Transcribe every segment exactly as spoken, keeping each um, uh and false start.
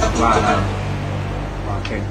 Baja. Bajé.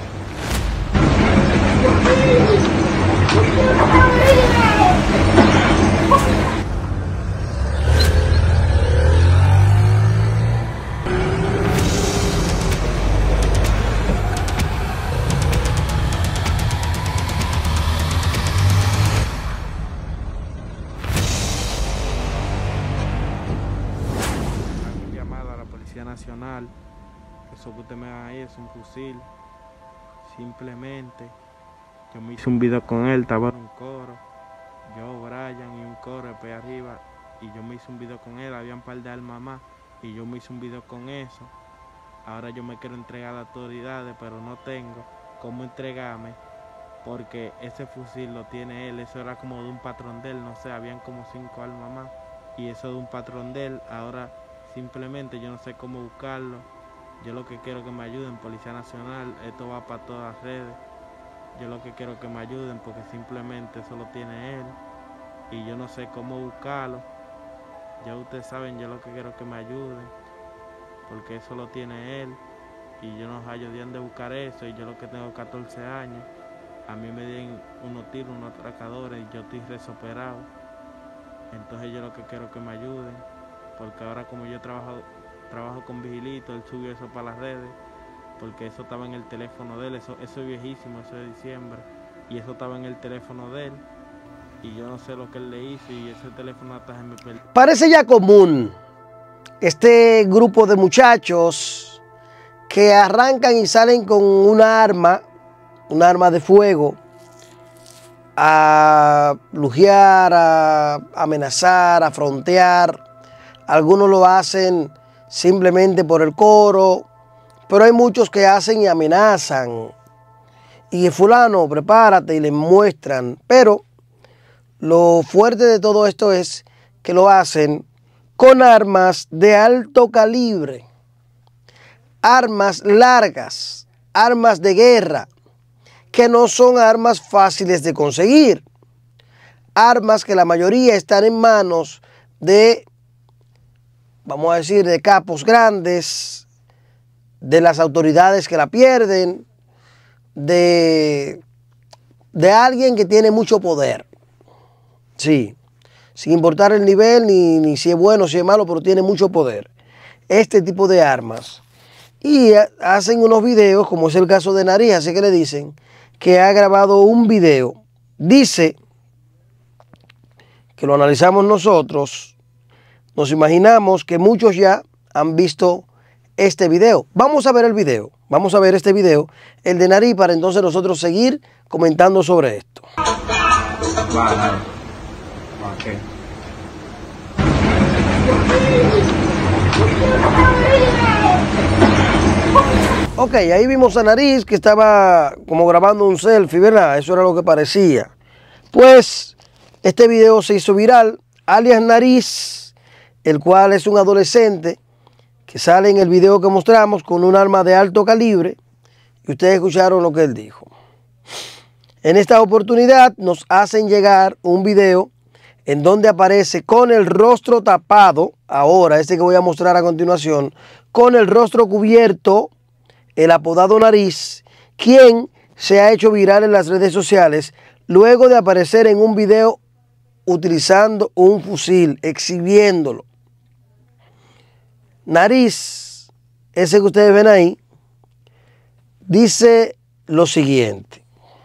Nacional, eso que usted me da ahí es un fusil. Simplemente yo me hice un video con él, estaba en un coro, yo, Brian y un coro de arriba, y yo me hice un video con él, había un par de armas más, y yo me hice un video con eso. Ahora yo me quiero entregar a las autoridades, pero no tengo cómo entregarme, porque ese fusil lo tiene él. Eso era como de un patrón de él, no sé, habían como cinco armas más, y eso de un patrón de él. Ahora simplemente yo no sé cómo buscarlo. Yo lo que quiero es que me ayuden, Policía Nacional. Esto va para todas las redes. Yo lo que quiero es que me ayuden, porque simplemente eso lo tiene él y yo no sé cómo buscarlo. Ya ustedes saben, yo lo que quiero es que me ayuden, porque eso lo tiene él y yo no hallo de dónde buscar eso. Y yo lo que tengo catorce años, a mí me dieron unos tiros, unos atracadores, y yo estoy resoperado. Entonces yo lo que quiero es que me ayuden, porque ahora como yo trabajo trabajo con Vigilito, él subió eso para las redes, porque eso estaba en el teléfono de él. Eso, eso es viejísimo, eso es de diciembre, y eso estaba en el teléfono de él, y yo no sé lo que él le hizo, y ese teléfono hasta se me perdió. Parece ya común este grupo de muchachos que arrancan y salen con una arma, un arma de fuego, a lujear, a amenazar, a frontear. Algunos lo hacen simplemente por el coro, pero hay muchos que hacen y amenazan. Y fulano, prepárate, y les muestran. Pero lo fuerte de todo esto es que lo hacen con armas de alto calibre, armas largas, armas de guerra, que no son armas fáciles de conseguir. Armas que la mayoría están en manos de, vamos a decir, de capos grandes, de las autoridades que la pierden, de, de alguien que tiene mucho poder. Sí, sin importar el nivel, ni, ni si es bueno o si es malo, pero tiene mucho poder. Este tipo de armas. Y hacen unos videos, como es el caso de Nariz, así que le dicen que ha grabado un video. Dice que lo analizamos nosotros, nos imaginamos que muchos ya han visto este video. Vamos a ver el video, vamos a ver este video, el de Nariz, para entonces nosotros seguir comentando sobre esto. Baja. Bajé. Ok, ahí vimos a Nariz que estaba como grabando un selfie, ¿verdad? Eso era lo que parecía. Pues este video se hizo viral, alias Nariz, el cual es un adolescente que sale en el video que mostramos con un arma de alto calibre, y ustedes escucharon lo que él dijo. En esta oportunidad nos hacen llegar un video en donde aparece con el rostro tapado, ahora este que voy a mostrar a continuación, con el rostro cubierto, el apodado Nariz, quien se ha hecho viral en las redes sociales luego de aparecer en un video utilizando un fusil, exhibiéndolo. Nariz, ese que ustedes ven ahí, dice lo siguiente.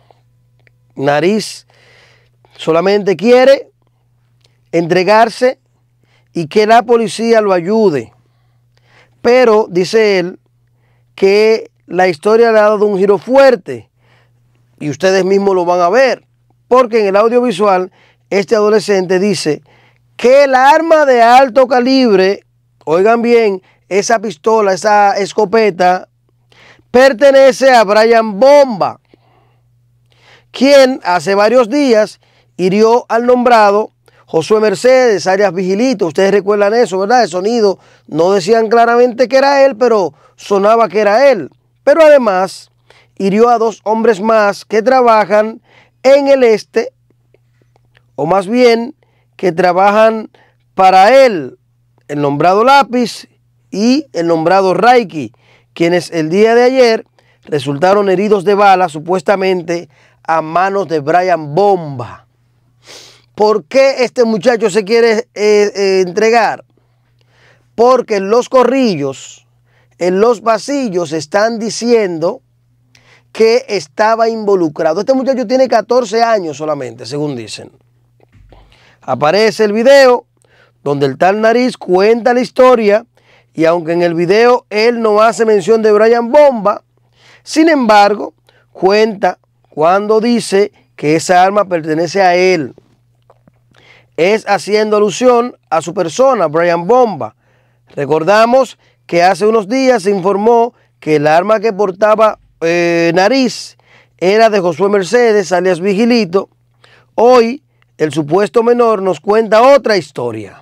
Nariz solamente quiere entregarse y que la policía lo ayude. Pero, dice él, que la historia le ha dado un giro fuerte. Y ustedes mismos lo van a ver. Porque en el audiovisual, este adolescente dice que el arma de alto calibre, oigan bien, esa pistola, esa escopeta, pertenece a Brian Bomba, quien hace varios días hirió al nombrado Josué Mercedes, alias Vigilito. Ustedes recuerdan eso, ¿verdad? El sonido no decían claramente que era él, pero sonaba que era él. Pero además hirió a dos hombres más que trabajan en el este, o más bien que trabajan para él, el nombrado Lápiz y el nombrado Raiki, quienes el día de ayer resultaron heridos de bala supuestamente a manos de Brian Bomba. ¿Por qué este muchacho se quiere eh, eh, entregar? Porque en los corrillos, en los pasillos están diciendo que estaba involucrado. Este muchacho tiene catorce años solamente, según dicen. Aparece el video donde el tal Nariz cuenta la historia y aunque en el video él no hace mención de Brian Bomba, sin embargo, cuenta cuando dice que esa arma pertenece a él. Es haciendo alusión a su persona, Brian Bomba. Recordamos que hace unos días se informó que el arma que portaba eh, Nariz era de Josué Mercedes, alias Vigilito. Hoy el supuesto menor nos cuenta otra historia.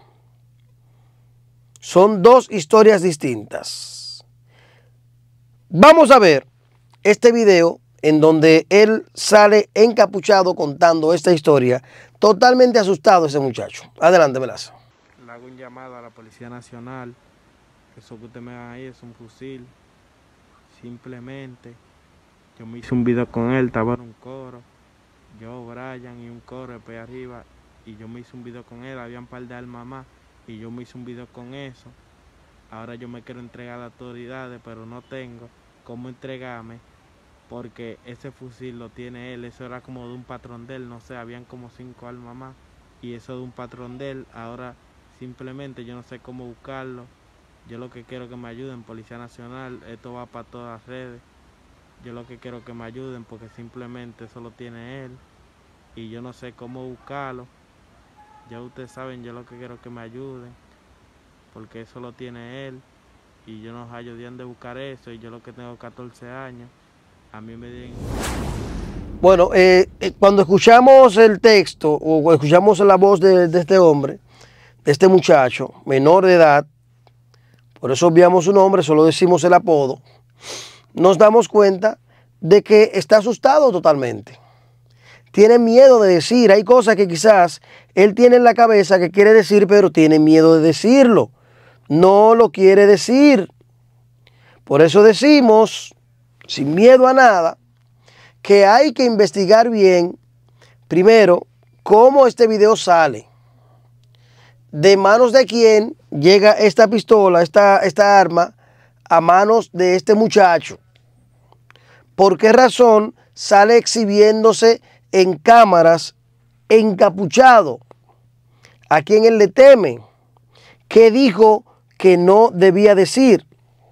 Son dos historias distintas. Vamos a ver este video en donde él sale encapuchado contando esta historia. Totalmente asustado ese muchacho. Adelante, Melaza. Le hago un llamado a la Policía Nacional. Eso que usted me da ahí es un fusil. Simplemente, yo me hice un video con él, estaba en un coro. Yo, Brian y un coro de arriba. Y yo me hice un video con él, había un par de armas más. Y yo me hice un video con eso. Ahora yo me quiero entregar a las autoridades, pero no tengo cómo entregarme. Porque ese fusil lo tiene él. Eso era como de un patrón de él, no sé, habían como cinco armas más. Y eso de un patrón de él, ahora simplemente yo no sé cómo buscarlo. Yo lo que quiero que me ayuden, Policía Nacional, esto va para todas las redes. Yo lo que quiero que me ayuden porque simplemente eso lo tiene él. Y yo no sé cómo buscarlo. Ya ustedes saben, yo lo que quiero que me ayuden. Porque eso lo tiene él. Y yo no hallo de dónde buscar eso. Y yo lo que tengo catorce años. A mí me dicen... Bueno, eh, eh, cuando escuchamos el texto o escuchamos la voz de, de este hombre, de este muchacho menor de edad, por eso obviamos su nombre, solo decimos el apodo, nos damos cuenta de que está asustado totalmente. Tiene miedo de decir, hay cosas que quizás él tiene en la cabeza que quiere decir, pero tiene miedo de decirlo. No lo quiere decir. Por eso decimos, sin miedo a nada, que hay que investigar bien, primero, cómo este video sale, de manos de quién llega esta pistola, esta, esta arma, a manos de este muchacho. ¿Por qué razón sale exhibiéndose en cámaras encapuchado? ¿A quién él le teme? ¿Qué dijo que no debía decir?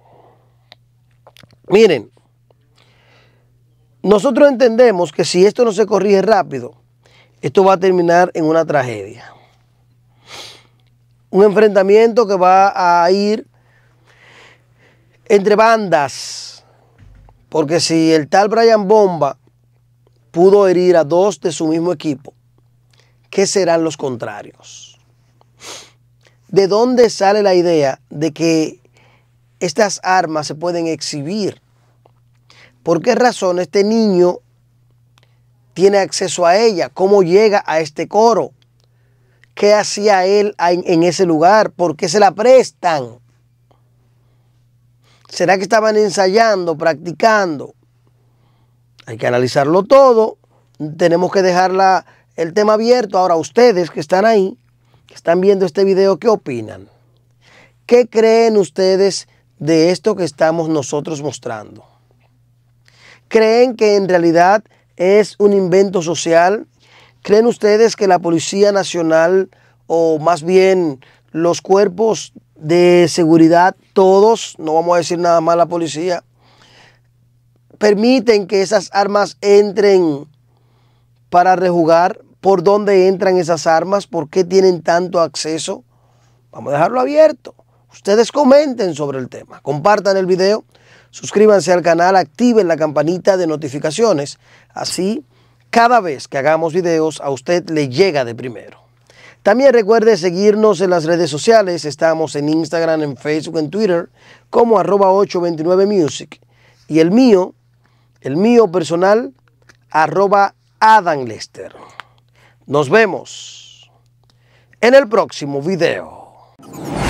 Miren, nosotros entendemos que si esto no se corrige rápido, esto va a terminar en una tragedia. Un enfrentamiento que va a ir entre bandas, porque si el tal Brian Bomba pudo herir a dos de su mismo equipo, ¿qué serán los contrarios? ¿De dónde sale la idea de que estas armas se pueden exhibir? ¿Por qué razón este niño tiene acceso a ella? ¿Cómo llega a este coro? ¿Qué hacía él en ese lugar? ¿Por qué se la prestan? ¿Será que estaban ensayando, practicando? Hay que analizarlo todo. Tenemos que dejar la, el tema abierto. Ahora, ustedes que están ahí, que están viendo este video, ¿qué opinan? ¿Qué creen ustedes de esto que estamos nosotros mostrando? ¿Creen que en realidad es un invento social? ¿Creen ustedes que la Policía Nacional, o más bien los cuerpos de seguridad, todos, no vamos a decir nada más la policía, permiten que esas armas entren para rejugar? ¿Por dónde entran esas armas? ¿Por qué tienen tanto acceso? Vamos a dejarlo abierto. Ustedes comenten sobre el tema, compartan el video, suscríbanse al canal, activen la campanita de notificaciones. Así, cada vez que hagamos videos, a usted le llega de primero. También recuerde seguirnos en las redes sociales. Estamos en Instagram, en Facebook, en Twitter, como arroba ocho veintinueve music. Y el mío, el mío personal, arroba Adam Lester. Nos vemos en el próximo video.